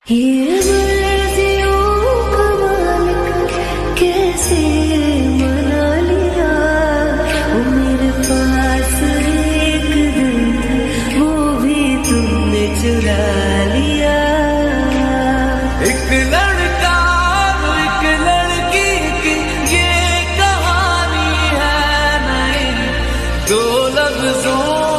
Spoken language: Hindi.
ये मर्जियों का मालिक कैसे मना लिया। वो मेरे पास एक दिल था, वो भी तुमने चुरा लिया। एक लड़का और एक लड़की की ये कहानी है नहीं, दो लफ्जों